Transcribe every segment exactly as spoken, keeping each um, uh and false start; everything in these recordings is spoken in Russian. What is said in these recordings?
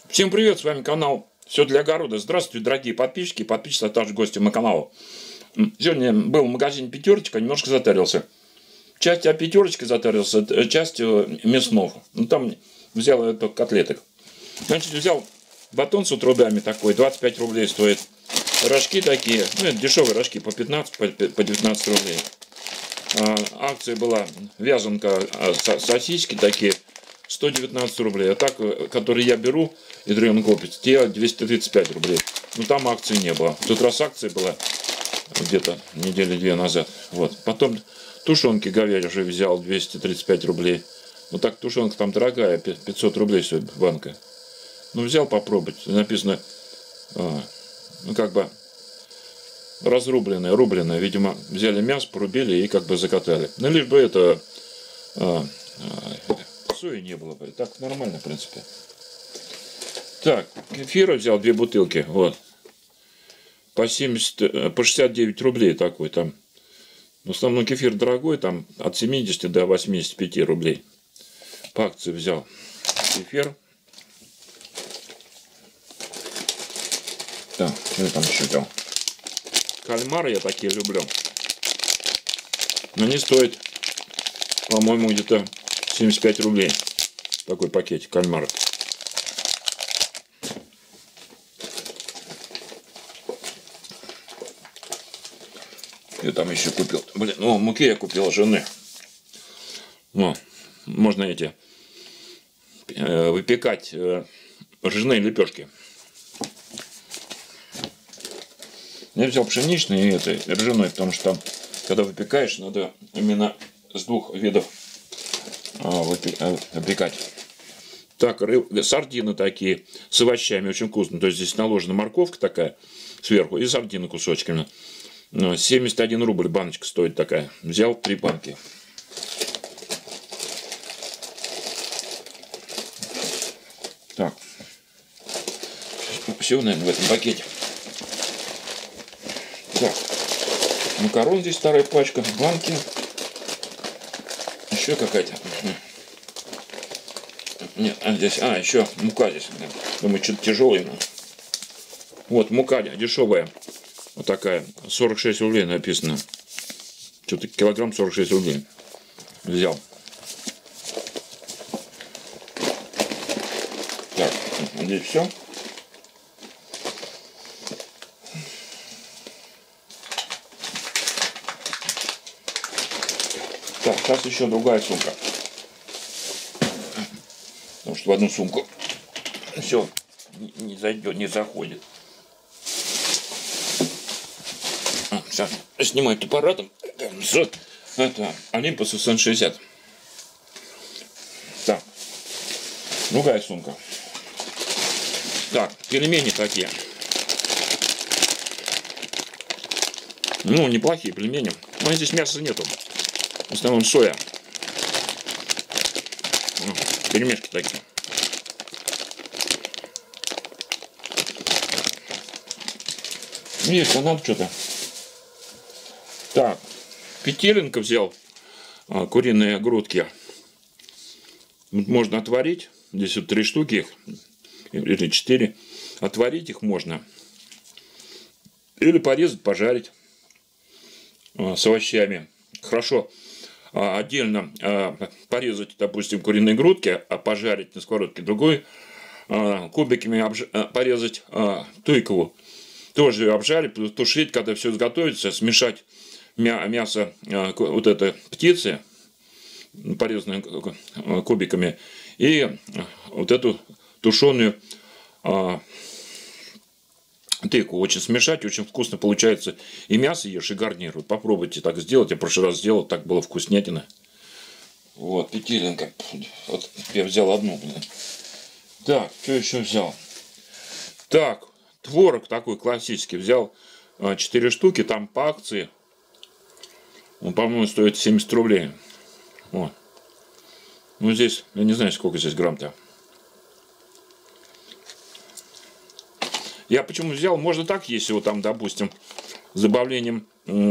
Всем привет, с вами канал Все для огорода. Здравствуйте, дорогие подписчики, подписчики, а также гости моего канала. Сегодня был в магазине Пятерочка, немножко затарился. Часть от Пятерочки затарился, часть мяснов. Ну, там взял это котлеток. Значит, взял батон с отрубями такой, двадцать пять рублей стоит. Рожки такие, ну, это дешевые рожки, по пятнадцать, по девятнадцать рублей. А, акция была вязанка, сосиски такие, сто девятнадцать рублей. А так, которые я беру из района Копец, те двести тридцать пять рублей. Но там акции не было. В тот раз акция была где-то недели-две назад. Вот. Потом тушенки говяжьи взял двести тридцать пять рублей. Ну так тушенка там дорогая, пятьсот рублей стоит банка. Ну взял попробовать. Написано, а, ну как бы разрубленное, рубленное. Видимо, взяли мясо, порубили и как бы закатали. Ну лишь бы это а, а, сои не было бы. Так нормально, в принципе. Так, кефира взял две бутылки. Вот. По семьдесят, по шестьдесят девять рублей такой там. В основном кефир дорогой, там от семидесяти до восьмидесяти пяти рублей. По акции взял кефир. Так, что я там еще взял? Кальмары я такие люблю. Они стоят, по-моему, где-то семьдесят пять рублей. Такой пакетик кальмаров. Я там еще купил. Блин, ну муки я купил жены. Ну, можно эти э, выпекать э, ржаные лепешки. Я взял пшеничный и этой ржаной, потому что когда выпекаешь, надо именно с двух видов э, выпекать. Так, рыб, сардины такие с овощами, очень вкусно. То есть здесь наложена морковка такая сверху и сардины кусочками. семьдесят один рубль баночка стоит такая. Взял три банки. Так. Все, наверное, в этом пакете. Так. Макарон здесь старая пачка. Банки. Еще какая-то. Нет, а здесь. А, еще мука здесь. Думаю, что-то тяжелое. Вот, мука дешевая. Вот такая, сорок шесть рублей написано. Что-то килограмм сорок шесть рублей. Взял. Так, здесь все. Так, сейчас еще другая сумка. Потому что в одну сумку все не зайдет, не заходит. Сейчас снимаю аппаратом. Это Олимпус эс эн шестьдесят. Так. Другая сумка. Так, пельмени такие. Ну, неплохие пельмени. Но здесь мяса нету. В основном соя. Пельмешки такие. Есть, а надо что-то. Так, Петелинка взял а, куриные грудки. Можно отварить. Здесь вот три штуки их, или четыре. Отварить их можно. Или порезать, пожарить а, с овощами. Хорошо а, отдельно а, порезать, допустим, куриные грудки, а пожарить на сковородке другой. А, кубиками обж... а, порезать а, тыкву. Тоже обжарить, тушить, когда все изготовится, смешать мясо вот этой птицы, порезанное кубиками, и вот эту тушеную тыкву. Очень смешать, очень вкусно получается. И мясо ешь, и гарнир. Вот попробуйте так сделать. Я в прошлый раз сделал, так было вкуснятина. Вот, петелинка. Вот я взял одну, блин. Так, что еще взял? Так, творог такой классический. Взял четыре штуки, там по акции. Он, по-моему, стоит семьдесят рублей. Вот. Ну, здесь, я не знаю, сколько здесь грамм-то. Я почему взял, можно так есть его там, допустим, с добавлением,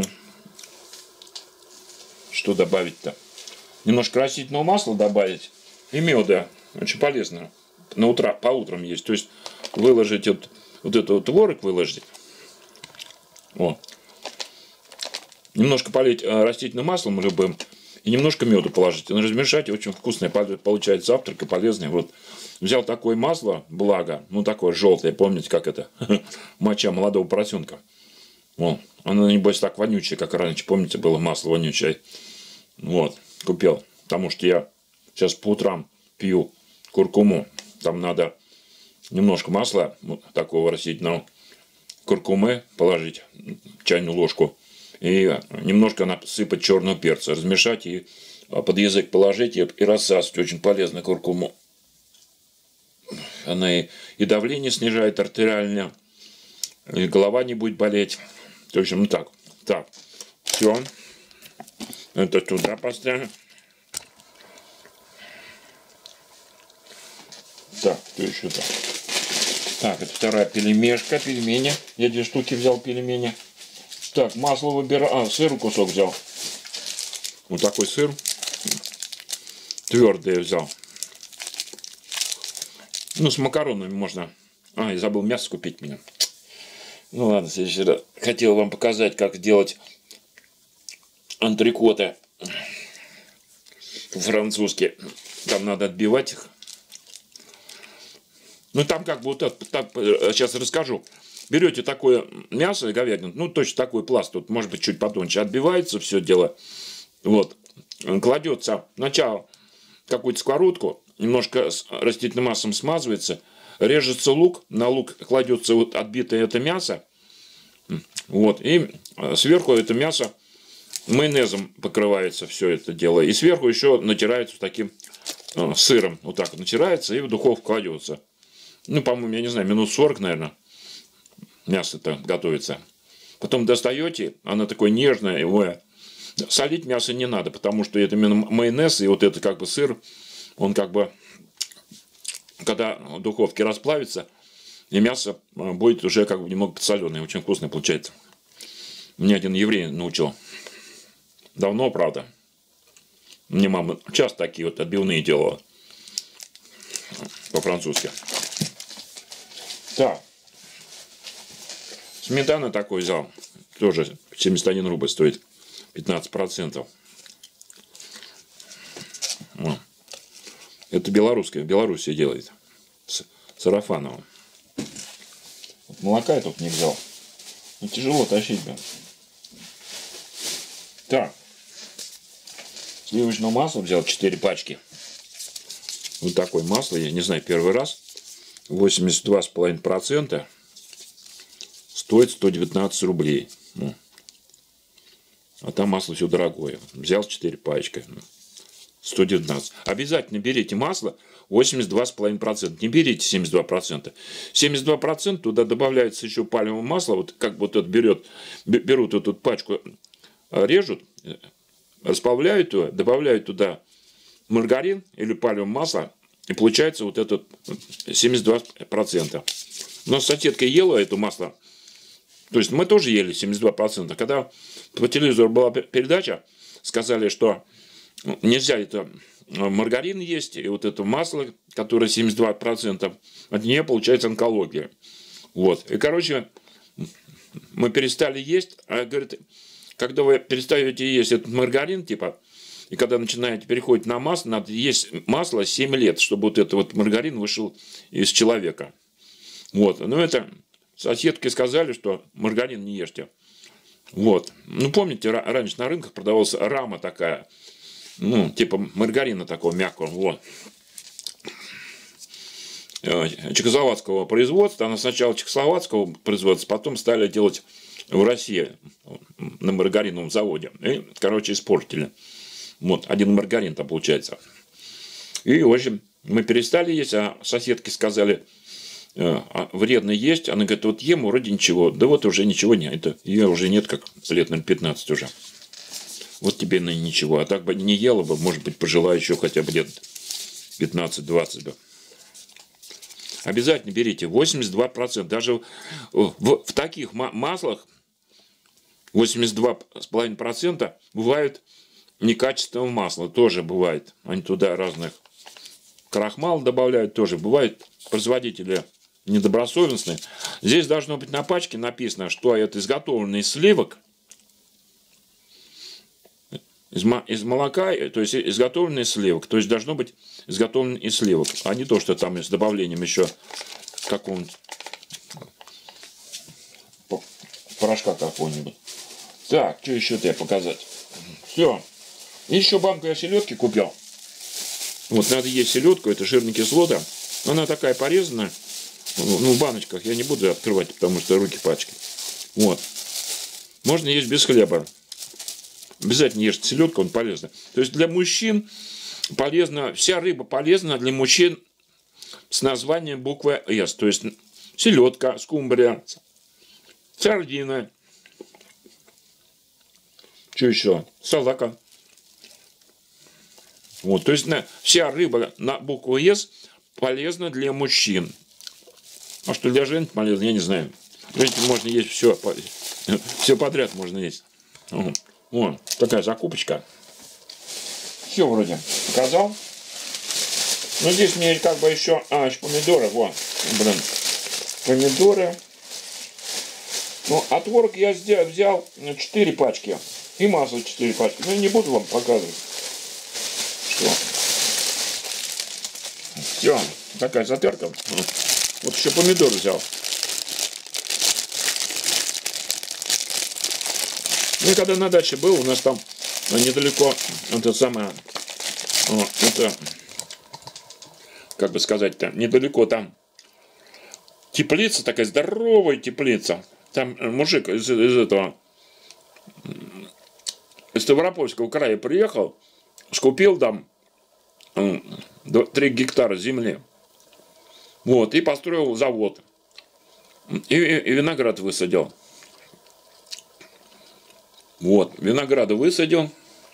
что добавить-то? Немножко растительного масла добавить и меда. Очень полезно. на утро, по утрам есть. То есть выложить вот, вот этот вот творог, выложить. О. Немножко полить растительным маслом любым. И немножко меду положить. Размешать. Очень вкусный получается завтрак и полезный. Вот. Взял такое масло, благо. Ну, такое желтое. Помните, как это? Моча молодого поросенка. О, оно, небось, так вонючее, как раньше. Помните, было масло вонючее. Вот. Купил. Потому что я сейчас по утрам пью куркуму. Там надо немножко масла вот, такого растительного. Куркумы положить. Чайную ложку. И немножко насыпать черного перца, размешать и под язык положить и, и рассасывать. Очень полезно куркуму. Она и, и давление снижает артериальное, и голова не будет болеть. В общем, ну так. Так, все. Это туда поставим. Так, что еще там? Так, это вторая пельмешка, пельмени. Я две штуки взял пельмени. Так, масло выбираю. А, сыр кусок взял. Вот такой сыр. Твердый я взял. Ну, с макаронами можно. А, я забыл мясо купить мне. Ну ладно, в следующий раз. Хотел вам показать, как делать антрикоты по-французски. Там надо отбивать их. Ну, там как бы вот так, так сейчас расскажу. Берете такое мясо, говядину, ну, точно такой пласт, тут, может быть, чуть потоньше, отбивается все дело, вот, кладется сначала какую-то сковородку, немножко с растительным маслом смазывается, режется лук, на лук кладется вот отбитое это мясо, вот, и сверху это мясо майонезом покрывается все это дело, и сверху еще натирается таким э, сыром, вот так вот натирается и в духовку кладется. Ну, по-моему, я не знаю, минут сорок, наверное. Мясо-то готовится. Потом достаете, оно такое нежное, его солить мясо не надо, потому что это именно майонез и вот это как бы сыр, он как бы, когда в духовке расплавится, и мясо будет уже как бы немного подсоленое, очень вкусное получается. Мне один еврей научил. Давно, правда. Мне мама часто такие вот отбивные делала по-французски. Так. Сметана такой взял. Тоже семьдесят один рубль стоит. пятнадцать процентов. Это белорусская. В Беларуси делает. С сарафановым. Вот молока я тут не взял. Ну, тяжело тащить, да. Так. Сливочного масла взял четыре пачки. Вот такое масло. Я не знаю, первый раз. восемьдесят два и пять десятых процента. Стоит сто девятнадцать рублей. Ну. А там масло все дорогое. Взял четыре пачки. сто девятнадцать. Обязательно берите масло восемьдесят два и пять десятых процента. Не берите семьдесят два процента. семьдесят два процента туда добавляется еще пальмовое масло. Вот как вот это берет, берут эту пачку, режут, расплавляют ее, добавляют туда маргарин или пальмовое масло. И получается вот этот семьдесят два процента. Но соседка ела это масло. То есть мы тоже ели семьдесят два процента. Когда по телевизору была передача, сказали, что нельзя это маргарин есть, и вот это масло, которое семьдесят два процента, от нее получается онкология. Вот. И, короче, мы перестали есть. А говорит, когда вы перестаете есть этот маргарин, типа, и когда начинаете переходить на масло, надо есть масло семь лет, чтобы вот этот вот маргарин вышел из человека. Вот. Ну, это соседки сказали, что маргарин не ешьте. Вот. Ну, помните, раньше на рынках продавалась рама такая, ну, типа маргарина такого мягкого. Вот. Чехословацкого производства. Она сначала чехословацкого производства, потом стали делать в России на маргариновом заводе. И, короче, испортили. Вот, один маргарин там получается. И, в общем, мы перестали есть, а соседки сказали, э, вредно есть. Она говорит, вот ем, вроде ничего. Да вот уже ничего нет. Это, ее уже нет, как лет, наверное, пятнадцать уже. Вот тебе на ничего. А так бы не ела бы, может быть, пожила еще хотя бы лет пятнадцать-двадцать бы. Обязательно берите восемьдесят два процента. Даже в, в, в таких маслах восемьдесят два и пять десятых процента бывают некачественного масла. Тоже бывает. Они туда разных крахмал добавляют тоже. Бывают производители недобросовестные. Здесь должно быть на пачке написано, что это изготовлено из сливок, из, из молока, то есть изготовлено из сливок. То есть должно быть изготовлено из сливок, а не то, что там с добавлением еще какого-нибудь порошка какого-нибудь. Так, что еще тебе показать? Все. Еще банку я селедки купил. Вот, надо есть селедку, это жирная кислота. Она такая порезанная. Ну, в баночках я не буду открывать, потому что руки пачкают. Вот. Можно есть без хлеба. Обязательно ешьте селедку, он полезный. То есть для мужчин полезна, вся рыба полезна для мужчин с названием буквы С. То есть селедка, скумбрия, сардина. Что еще? Салака. Вот, то есть на, вся рыба на букву С полезна для мужчин. А что для женщин полезно, я не знаю. Женщин можно есть все, все подряд можно есть. Вот, такая закупочка. Все вроде показал. Но здесь мне как бы еще... А, еще помидоры, вот. Блин. Помидоры. Ну, а творог я взял четыре пачки. И масло четыре пачки. Ну, я не буду вам показывать. Что? Все. Такая затерка. Вот еще помидор взял. Ну, когда на даче был, у нас там недалеко, это самое, это, как бы сказать-то, недалеко там теплица, такая здоровая теплица. Там мужик из, из этого, из Ставропольского края приехал, скупил там три гектара земли. Вот, и построил завод. И, и, и виноград высадил. Вот, винограда высадил.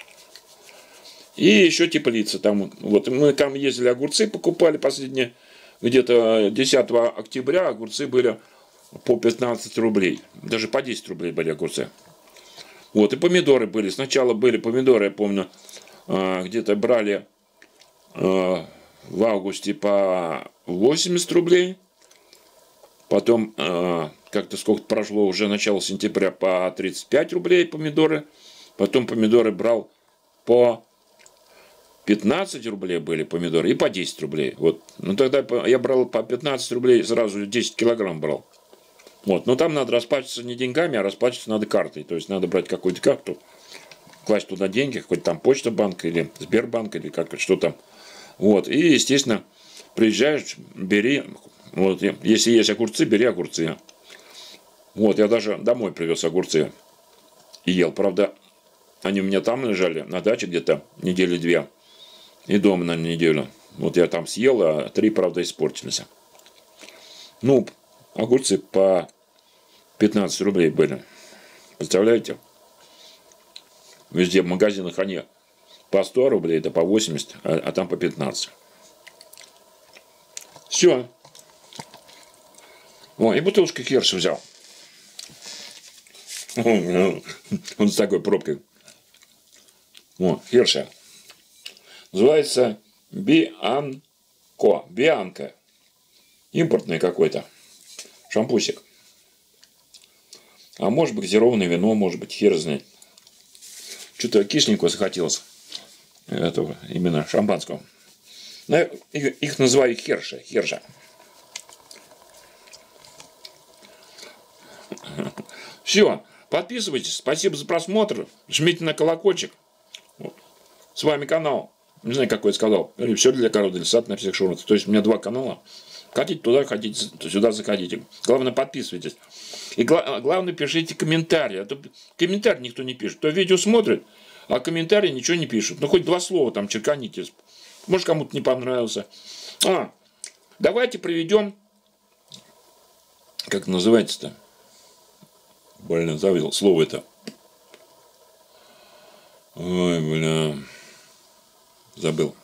И еще теплица там. Вот, мы там ездили, огурцы покупали последние, где-то десятого октября огурцы были по пятнадцать рублей. Даже по десять рублей были огурцы. Вот, и помидоры были. Сначала были помидоры, я помню, где-то брали в августе по восемьдесят рублей. Потом как-то сколько прошло, уже начало сентября, по тридцать пять рублей помидоры. Потом помидоры брал по пятнадцать рублей были помидоры и по десять рублей. Вот. Ну тогда я брал по пятнадцать рублей, сразу десять килограмм брал. Вот. Но там надо расплачиваться не деньгами, а расплачиваться надо картой. То есть надо брать какую-то карту, класть туда деньги, хоть там Почта банк или Сбербанк или как что там. Вот. И, естественно, приезжаешь, бери. Вот. Если есть огурцы, бери огурцы. Вот. Я даже домой привез огурцы и ел. Правда, они у меня там лежали, на даче где-то недели две. И дома на неделю. Вот я там съел, а три, правда, испортились. Ну, огурцы по пятнадцать рублей были. Представляете? Везде в магазинах они по сто рублей, это по восемьдесят, а, а там по пятнадцать. Все. О, и бутылочку херша взял. Он с такой пробкой. О, херша. Называется Бианко. Бианка. Импортный какой-то. Шампусик. А может быть газированное вино, может быть, хер знает. Что-то кисленького захотелось. Этого, именно шампанского. Но их, их называют херша. Херша. Все. Подписывайтесь. Спасибо за просмотр. Жмите на колокольчик. Вот. С вами канал. Не знаю, какой я сказал. Или все для огорода, или сад на всех шурах. То есть у меня два канала. Хотите туда, хотите сюда, заходите. Главное, подписывайтесь. И гла главное, пишите комментарии. А то комментарий никто не пишет. То видео смотрит, а комментарии ничего не пишут. Ну, хоть два слова там черканите. Может, кому-то не понравился. А, давайте проведем... Как называется-то? Блин, забыл слово это. Ой, бля. Забыл.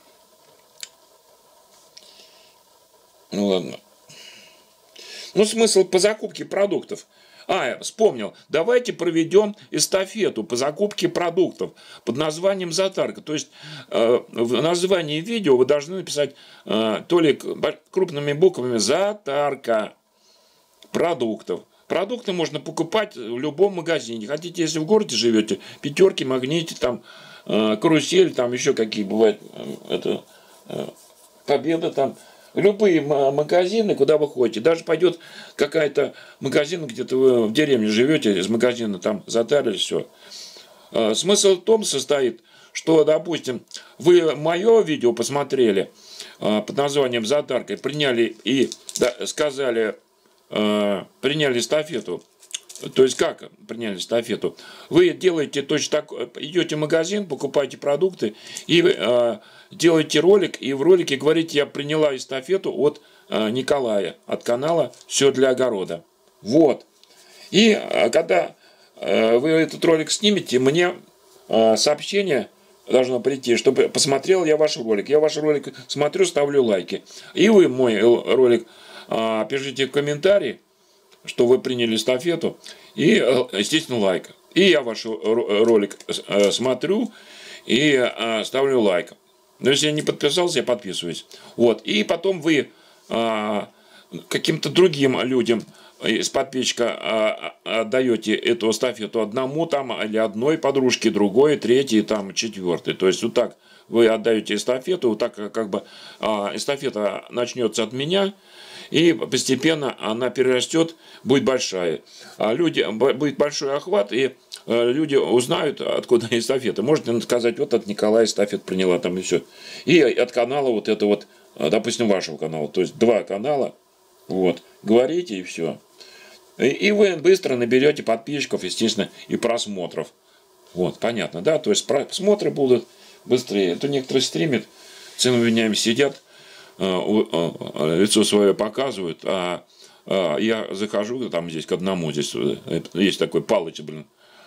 Ну ладно. Ну, смысл по закупке продуктов. А, вспомнил. Давайте проведем эстафету по закупке продуктов под названием «Затарка». То есть э, в названии видео вы должны написать э, то ли крупными буквами «Затарка продуктов». Продукты можно покупать в любом магазине. Хотите, если в городе живете, Пятерки, Магните, там, э, Карусель, там еще какие бывают, э, это, э, Победа, там. Любые магазины, куда вы ходите, даже пойдет какая-то магазин, где-то вы в деревне живете, из магазина там затарили все. Смысл в том состоит, что, допустим, вы мое видео посмотрели под названием «Затарка», приняли и да, сказали, приняли эстафету. То есть как приняли эстафету? Вы делаете точно так, идете в магазин, покупаете продукты и э, делаете ролик, и в ролике говорите: я приняла эстафету от э, Николая, от канала «Все для огорода». Вот. И э, когда э, вы этот ролик снимете, мне э, сообщение должно прийти, чтобы посмотрел я ваш ролик. Я ваш ролик смотрю, ставлю лайки. И вы мой ролик э, пишите в комментарии, что вы приняли эстафету, и, естественно, лайк. И я ваш ролик смотрю и ставлю лайк. Но если я не подписался, я подписываюсь. Вот. И потом вы каким-то другим людям из подписчика отдаете эту эстафету одному там, или одной подружке, другой, третьей, там, четвертой. То есть вот так вы отдаете эстафету, вот так как бы эстафета начнется от меня, и постепенно она перерастет, будет большая. А люди, будет большой охват, и люди узнают, откуда эстафета. Можете сказать: вот от Николая эстафет приняла, там и все. И от канала вот это вот, допустим, вашего канала. То есть два канала. Вот. Говорите, и все. И вы быстро наберете подписчиков, естественно, и просмотров. Вот, понятно, да? То есть просмотры будут быстрее. То некоторые стримят, целыми днями сидят, лицо свое показывают, а, а я захожу там здесь к одному, здесь есть такой Палыч, блин,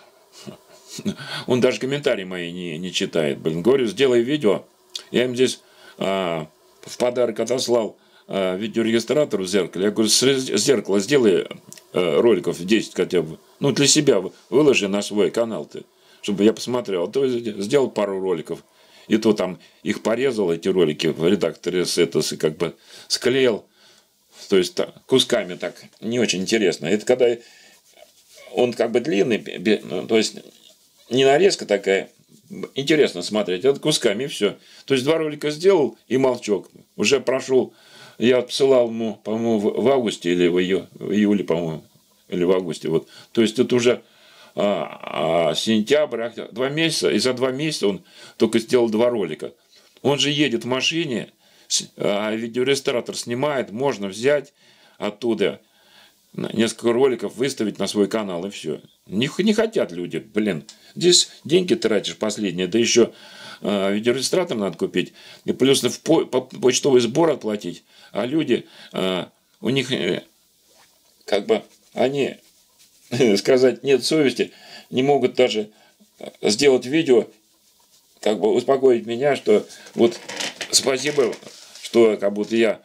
он даже комментарии мои не, не читает, блин, говорю: сделай видео, я им здесь а, в подарок отослал а, видеорегистратор в зеркале, я говорю: с зеркала сделай а, роликов десять хотя бы, ну для себя выложи на свой канал ты, чтобы я посмотрел, а то сделал пару роликов. И то там их порезал, эти ролики, в редакторе Сетос, и как бы склеил. То есть так, кусками так, не очень интересно. Это когда он как бы длинный, то есть не нарезка такая, интересно смотреть, это кусками и все. То есть два ролика сделал и молчок. Уже прошел, я отсылал ему, по-моему, в августе или в, ию, в июле, по-моему, или в августе. Вот. То есть это уже... А, а сентябрь, два месяца, и за два месяца он только сделал два ролика. Он же едет в машине, а видеорегистратор снимает, можно взять оттуда несколько роликов, выставить на свой канал, и все. Не, не хотят люди, блин. Здесь деньги тратишь последние, да еще а, видеорегистратор надо купить, и плюс в по, по, почтовый сбор отплатить. А люди, а, у них как бы, они... сказать нет совести, не могут даже сделать видео, как бы успокоить меня, что вот спасибо, что как будто я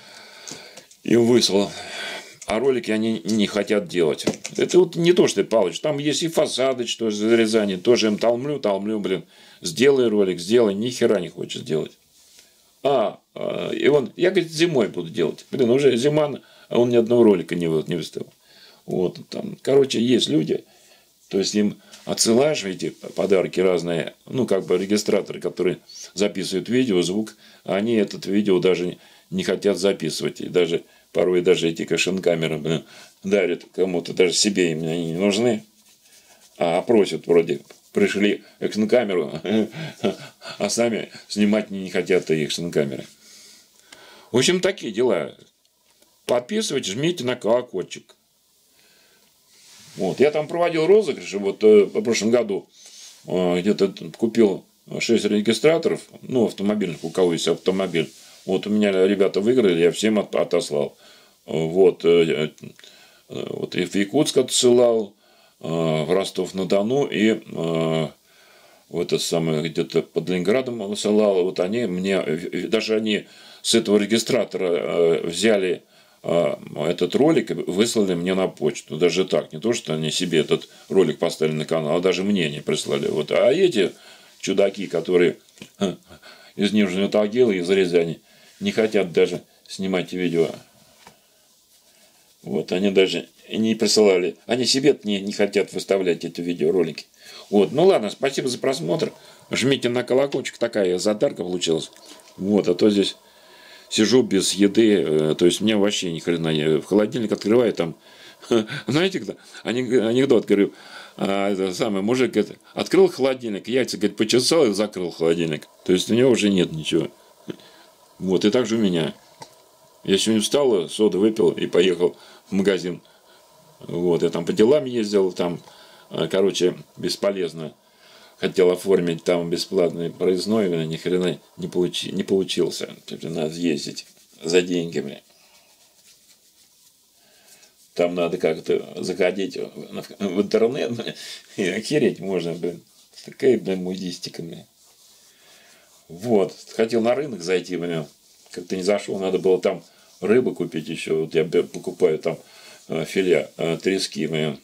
им выслал, а ролики они не хотят делать. Это вот не то, что ты, Палыч, там есть и фасады, что зарезание, тоже им толмлю, толмлю, блин, сделай ролик, сделай, ни хера не хочет сделать. А, и он, я, говорит, зимой буду делать. Блин, уже зима, а он ни одного ролика не, не выставил. Вот, там, короче, есть люди, то есть им отсылаешь эти подарки разные, ну, как бы регистраторы, которые записывают видео, звук, они этот видео даже не хотят записывать. И даже порой даже эти кэшн-камеры, блин, дарят кому-то, даже себе им они не нужны, а просят вроде, пришли экшн-камеру, а сами снимать не хотят и экшн-камеры. В общем, такие дела. Подписывайтесь, жмите на колокольчик. Вот. Я там проводил розыгрыши, вот э, в прошлом году э, где-то купил шесть регистраторов, ну, автомобильных, у кого есть автомобиль. Вот у меня ребята выиграли, я всем от, отослал. Вот, э, э, вот и в Якутск отсылал, э, в Ростов-на-Дону, и э, в это самое, где-то под Ленинградом высылал. Вот они мне, даже они с этого регистратора э, взяли а, этот ролик выслали мне на почту. Даже так. Не то, что они себе этот ролик поставили на канал, а даже мне не прислали. Вот. А эти чудаки, которые из Нижнего Тагила, из Рязани, не хотят даже снимать видео. Вот. Они даже не присылали. Они себе не, не хотят выставлять эти видеоролики. Вот. Ну ладно, спасибо за просмотр. Жмите на колокольчик. Такая задарка получилась. Вот. А то здесь сижу без еды, то есть мне вообще ни хрена, я в холодильник открываю, там, знаете, кто? Анекдот, говорю, а, это самый мужик, говорит, открыл холодильник, яйца, говорит, почесал и закрыл холодильник, то есть у него уже нет ничего. Вот, и так же у меня. Я сегодня встал, соду выпил и поехал в магазин. Вот, я там по делам ездил, там, короче, бесполезно. Хотел оформить там бесплатный проездной, ни хрена не, получи, не получился. Надо ездить за деньгами. Там надо как-то заходить в интернет. И охереть можно, блин. Такая, блин, мудистика, блин. Вот. Хотел на рынок зайти, блин. Как-то не зашел. Надо было там рыбу купить еще. Вот я покупаю там филе трески, блин.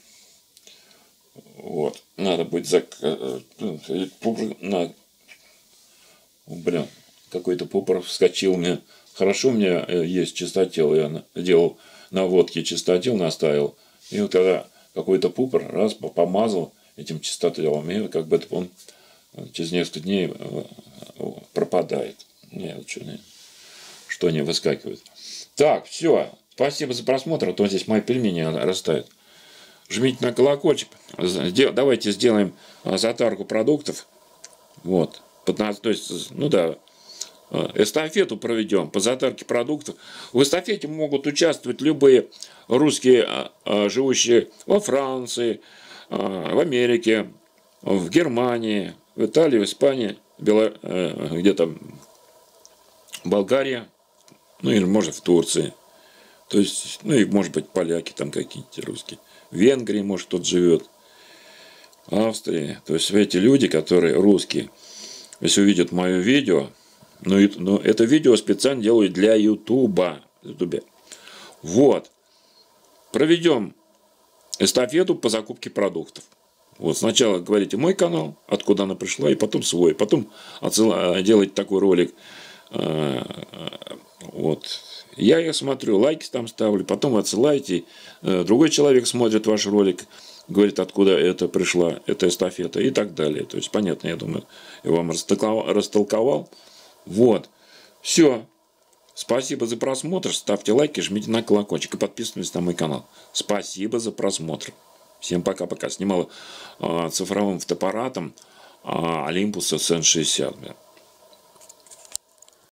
Вот. Надо будет заказать. На... Блин, какой-то пупор вскочил мне. Хорошо у меня есть чистотел. Я делал на водке чистотел, наставил. И вот когда какой-то пупор раз помазал этим чистотелом, и как бы он через несколько дней пропадает. Нет, что не, что не выскакивает. Так, все. Спасибо за просмотр. А то здесь мои пельмени растают. Жмите на колокольчик. Давайте сделаем затарку продуктов. Вот. То есть, ну да, эстафету проведем по затарке продуктов. В эстафете могут участвовать любые русские, живущие во Франции, в Америке, в Германии, в Италии, в Испании, где-то Болгария, ну или может в Турции. То есть, ну и может быть поляки там какие-нибудь русские. В Венгрии, может, кто-то живет. В Австрии. То есть эти люди, которые русские, если увидят мое видео, ну, ну это видео специально делаю для Ютуба. Вот. Проведем эстафету по закупке продуктов. Вот сначала говорите мой канал, откуда она пришла, и потом свой. Потом делать такой ролик. Вот. Я их смотрю, лайки там ставлю, потом отсылаете. Другой человек смотрит ваш ролик, говорит, откуда это пришла, эта эстафета и так далее. То есть, понятно, я думаю, я вам растолковал. Вот. Все. Спасибо за просмотр. Ставьте лайки, жмите на колокольчик и подписывайтесь на мой канал. Спасибо за просмотр. Всем пока-пока. Снимал э, цифровым фотоаппаратом э, Olympus эс эн шестьдесят.